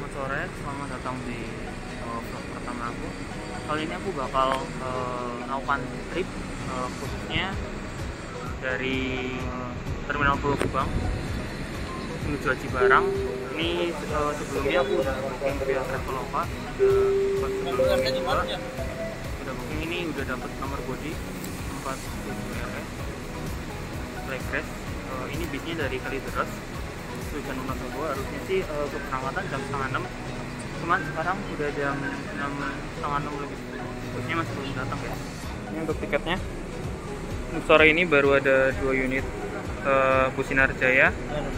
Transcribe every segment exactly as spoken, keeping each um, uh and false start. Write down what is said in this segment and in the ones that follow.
Selamat sore, selamat datang di uh, vlog pertama aku. Kali ini aku bakal uh, melakukan trip uh, khususnya dari uh, Terminal Pulau Gebang menuju Aji Barang. Ini uh, sebelumnya aku udah booking via Traveloka, udah sebelumnya juga udah booking ini, udah dapet nomor body empat tujuh R E Black Race. Uh, ini bisnya dari Kalideres tujuan Wonosobo. Harusnya sih uh, keberangkatan jam setengah enam, cuman sekarang udah jam enam setengah enam lebih, busnya masih belum datang ya. Ini untuk tiketnya. Untuk sore ini baru ada dua unit uh, bus Sinar Jaya.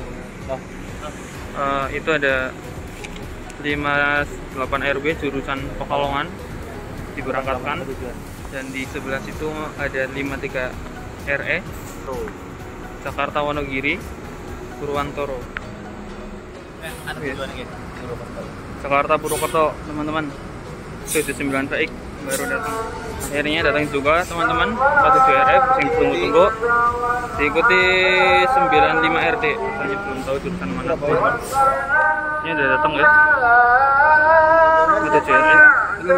Uh, itu ada lima delapan R B jurusan Pekalongan diberangkatkan, dan di sebelah situ ada lima tiga R E Jakarta Wonogiri Purwantoro. Eh, ada tujuan lagi. Jakarta Purwokerto, teman-teman. tujuh sembilan baik baru datang. Akhirnya datang juga, teman-teman. empat tujuh R F yang tunggu-tunggu. Diikuti sembilan lima R D. Saya belum tahu jurusan mana. Ini udah datang, guys. empat tujuh R F.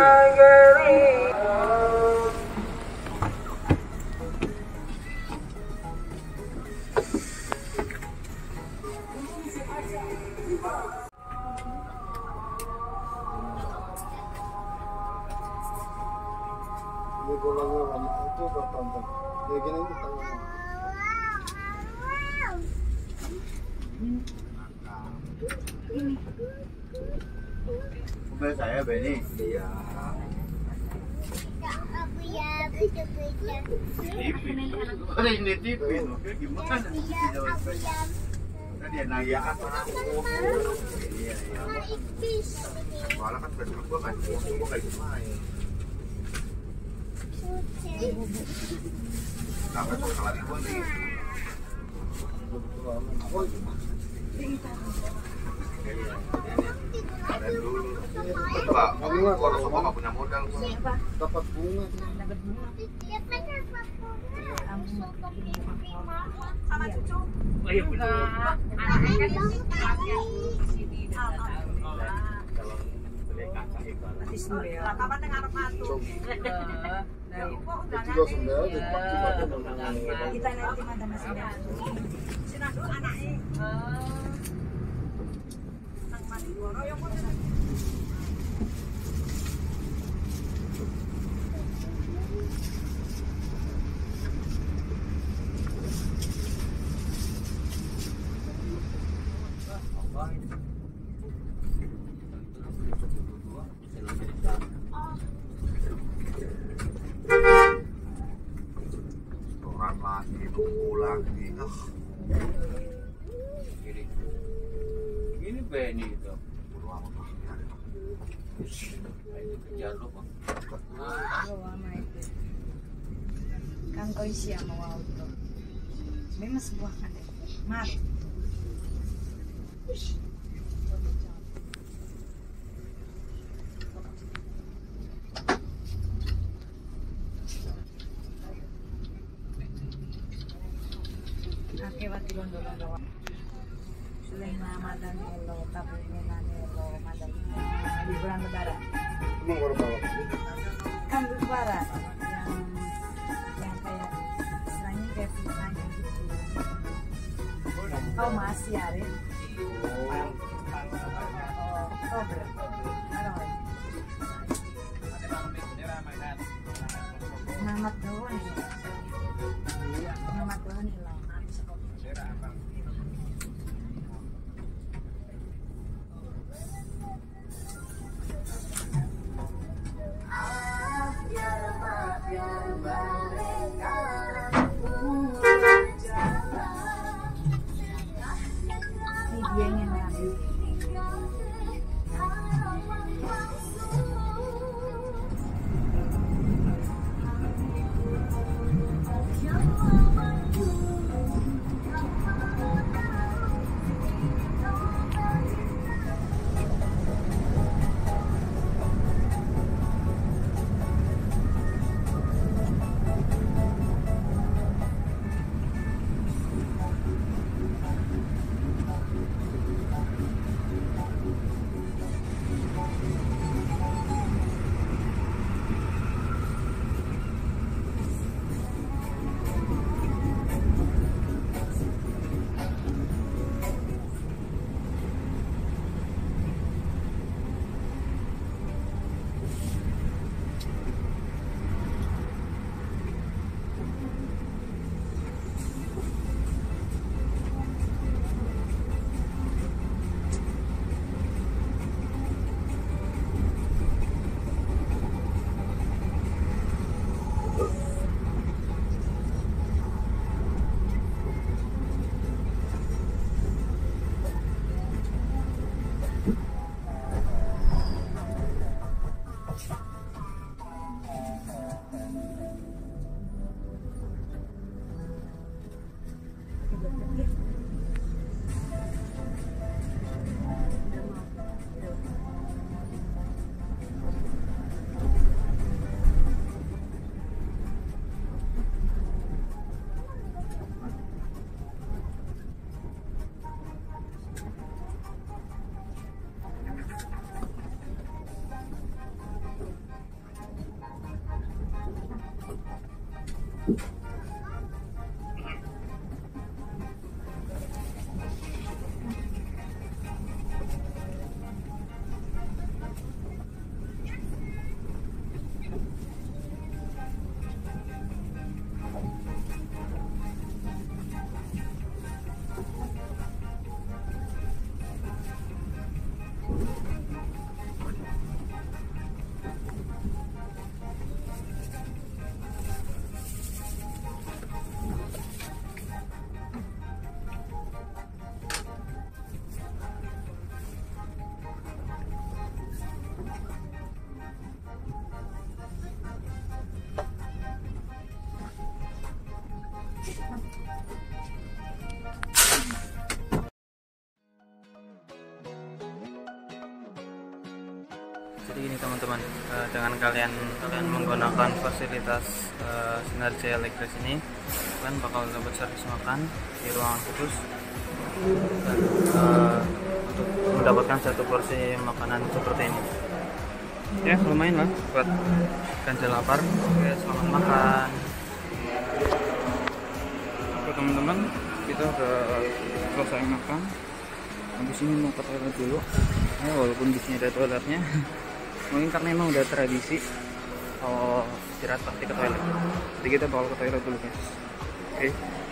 Ini golongnya lama itu bertonton. Ya gini itu tangan. Ini. Mobil saya Benny. Iya. Ada ini T V, oke gimana? Dia nanya apa? Iya iya. Soalnya kan bener gua kan, gua kayak main. Sampai sekali lagi gua nih. Dan dulu, Pak, kalau semua nggak punya modal, Dapat bunga. Dapat bunga. Sama cucu. Oh iya, betul. Anaknya kan di sini. kalau beli kaca itu Lah kapan teng arep mantu. Itu juga sendal di pakai pakai dengan Kita nanti mantan sendal. Sinadu anake. Nang Maliworo yo kok. orang lagi nunggu lagi. Ah, ini ini Benny itu. Buru amat lah. Ini kerjaan lu bang. Kan kau isi sama auto. Memang sebuah kan deh. Mar. Ake wati londo-londo. Selain Ramadan elo, tabunan elo, Ramadan. Liburan lebaran. Emang baru bawa. Kan lebaran yang yang kayak istilahnya kayak fitnahnya gitu. Oh masih Arif. Oh, Oktober. Maret. Namat doang ya. Namat doang elo. Videonya lagi. Jadi gini teman-teman, uh, dengan kalian kalian menggunakan fasilitas uh, Sinergia Elektris ini, kalian bakal dapat servis makan di ruangan khusus dan uh, untuk mendapatkan satu porsi makanan seperti ini. Ya lumayan lah buat ganjal lapar. Oke, selamat makan. Oke teman-teman, kita udah selesai makan. Habis ini mau ke toilet dulu. Ya, walaupun di sini ada toiletnya. Mungkin karena emang udah tradisi kalau istirahat pasti ke toilet. Jadi kita bakal ke toilet dulu guys. Oke.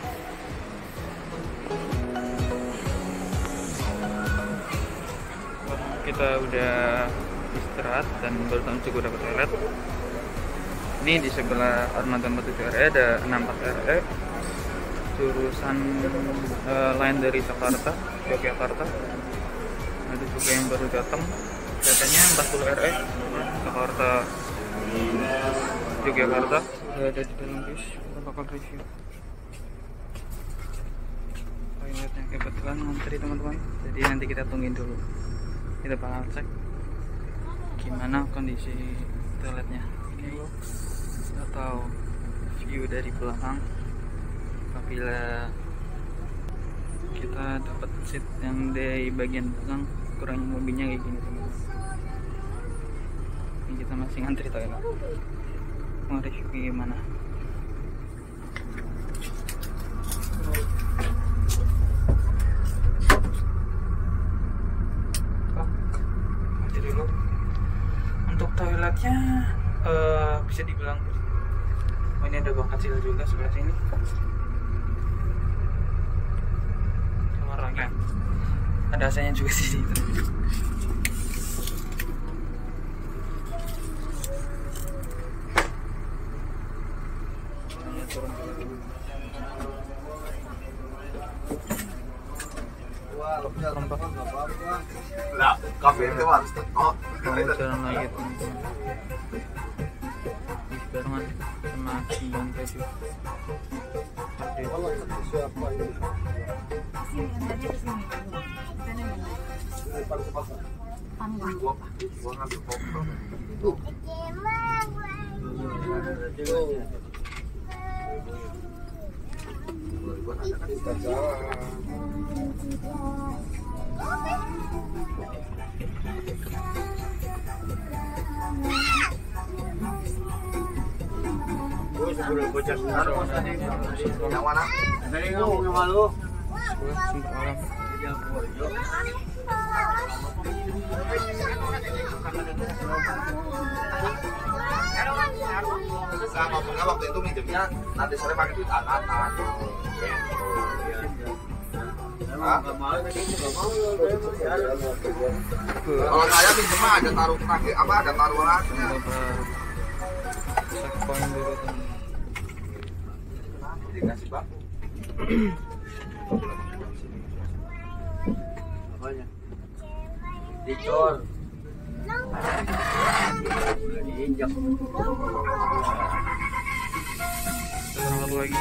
Kita udah istirahat dan baru juga udah ke toilet. Ini di sebelah Armada empat puluh tujuh R E ada enam puluh empat R E jurusan uh, lain dari Jakarta, Yogyakarta. Ada juga yang baru datang. Katanya empat puluh R E Jakarta Yogyakarta udah ada di dalam guys. Kita bakal review toiletnya. Kebetulan ngantri teman-teman, jadi nanti kita tungguin dulu. Kita bakal cek gimana kondisi toiletnya. Ini atau view dari belakang apabila kita dapat seat yang dari bagian belakang kurangnya mobilnya kayak gini teman-teman. Ini kita masih ngantri toilet. Mau review gimana? Oh, mati dulu. Untuk toiletnya uh, bisa dibilang, oh, ini ada bang kecil juga sebelah sini. Kamar lagi. Ada A C-nya juga sih itu. Lah, kafe itu harus tekok. Mau jalan lagi teman-teman. Barengan sama Bang Tejo. Siapa ini? Gua gua ngambil koper. Kita jalan. Gua sebelum bocah sekarang yang mana? Dari ngomong sama lu. Semalam Sama punya waktu itu minjemnya nanti sore pakai duit angkatan. Nggak mau, tadi itu nggak mau. Kalau saya minjem mah ada taruh terakhir apa ada taruhannya. checkpoint dulu teman. Dikasih baku. Apanya? Dicor. Diinjak. Sekarang satu lagi.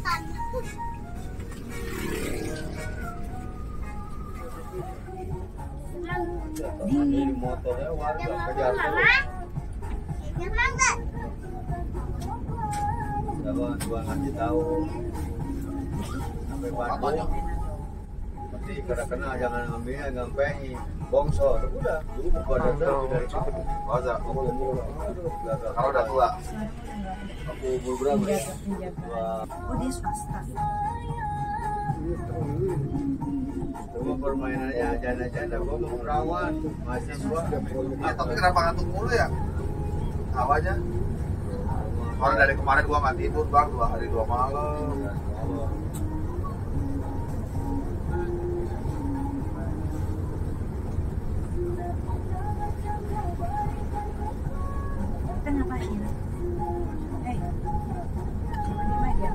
Ini motornya warga kejar terus. Coba dua ngasih tahu sampai Bandung nanti karena kena jangan ambilnya ngampengi bongso udah dulu buka dada dari kamu masa kamu umur kalau udah tua aku umur berapa ya? Oh dia swasta. Cuma permainannya janda-janda gua mau perawan mahasiswa ya, tapi kenapa ngantuk mulu ya awalnya orang dari kemarin gua nggak tidur bang dua hari dua malam. Kita ngapain? Hei, gimana aja?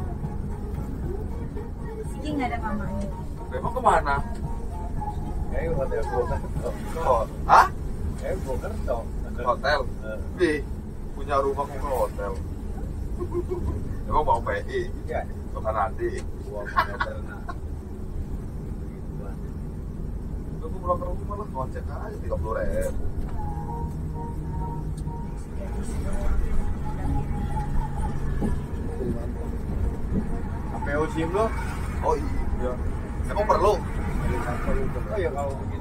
Siki nggak ada mamanya. Memang kemana? kayak hotel gua kan Oh, hah? kayak gua kerja Hotel? Di punya rumah kok ke hotel. Emang mau P I? iya Bukan nanti. dua meter nah Aku pulang ke rumah lah, ngocek aja tiga puluh ribu. P O SIM lo Oh iya. Emang perlu? oh ya kalau begini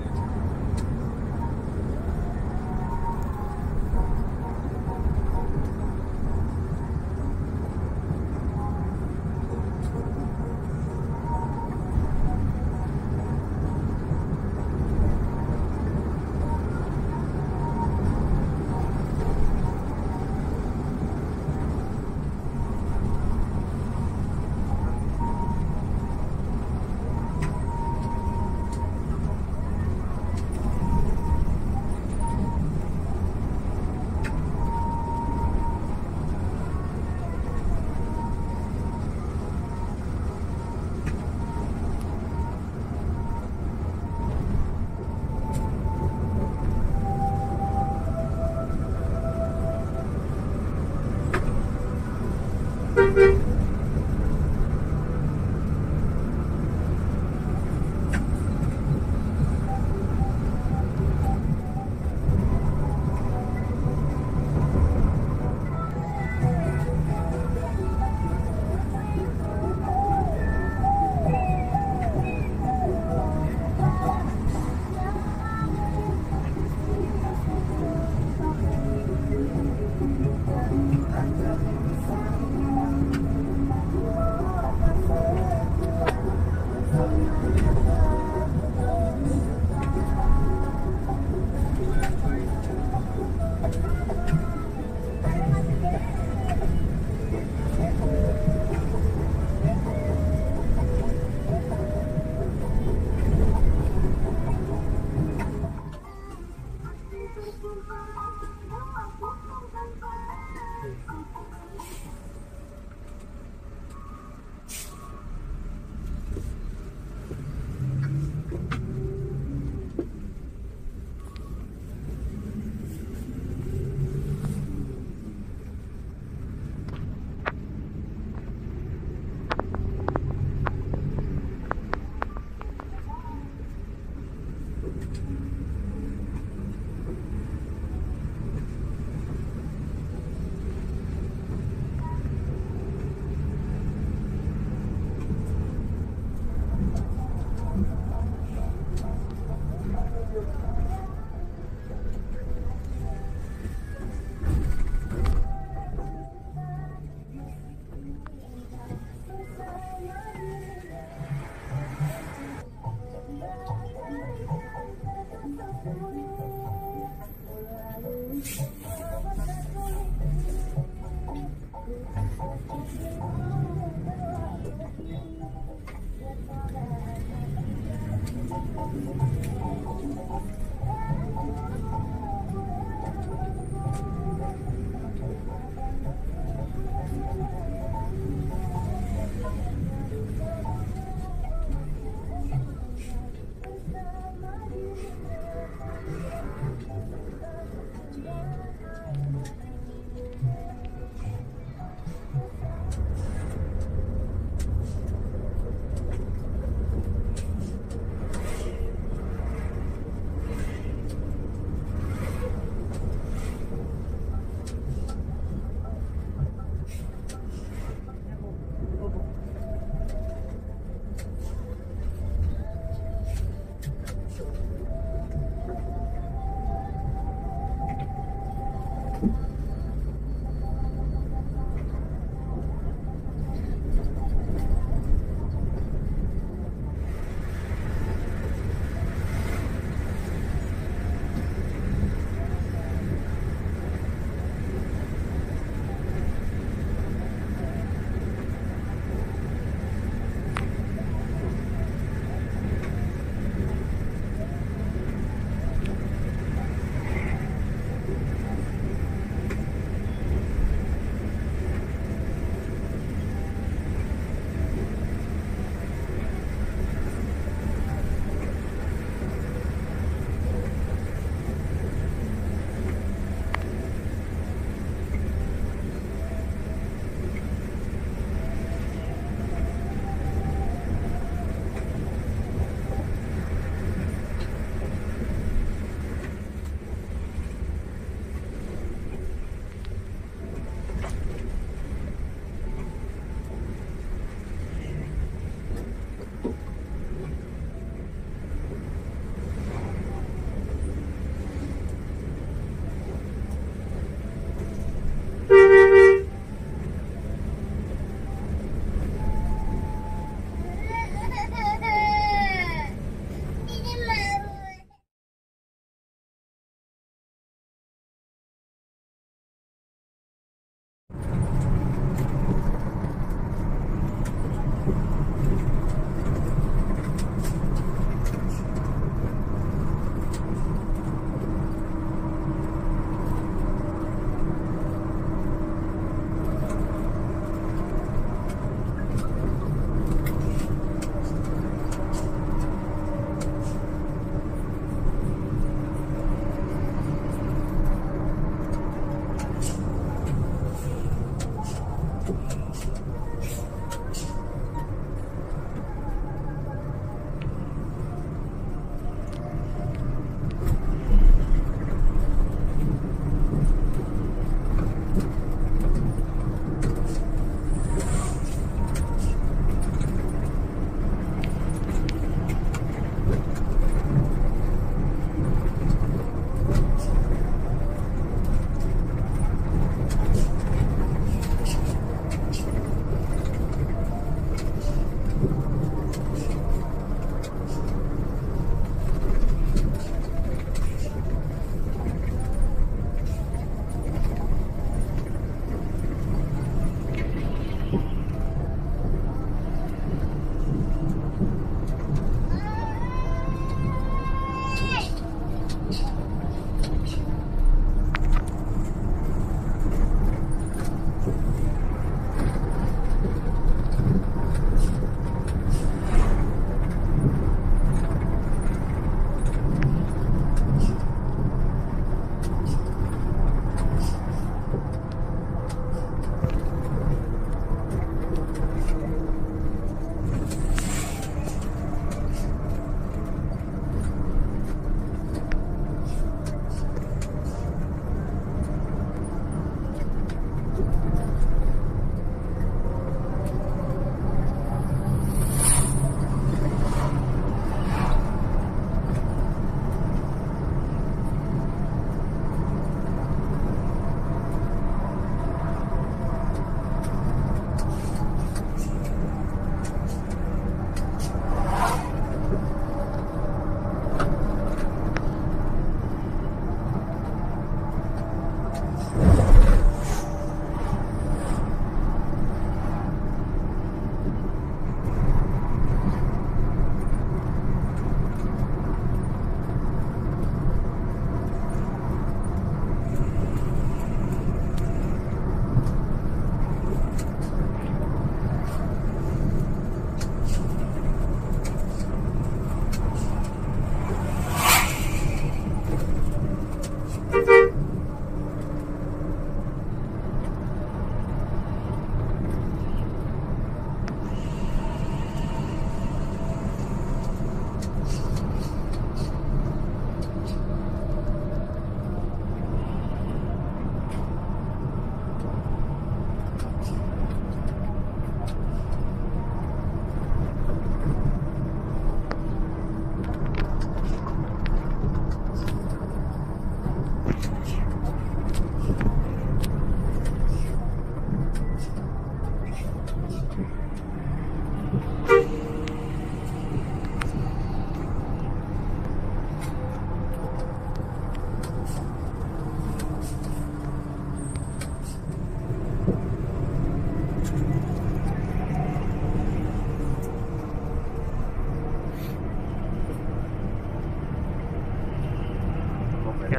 Ya.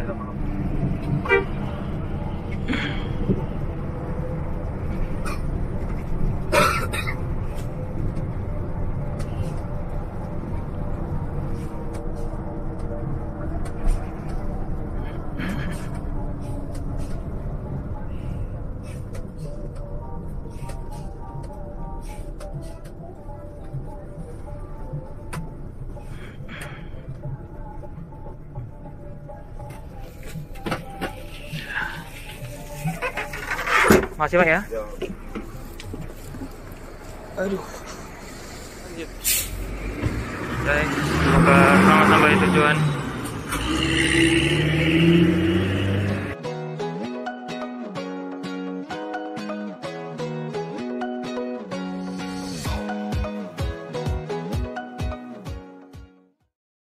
Makasih Pak ya. Ya. Aduh. Lanjut. Baik, semoga selamat sampai tujuan.